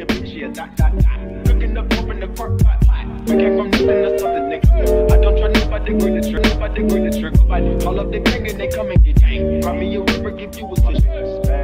your bitch, yeah, dot, dot, dot. Cooking up over in the crock pot, pot. We came from nothing to something, nigga. I don't try nobody, grip the trigger, nobody, grip the trigger. Call up the gang and they come and get gang. Buy me a river, give you a switch.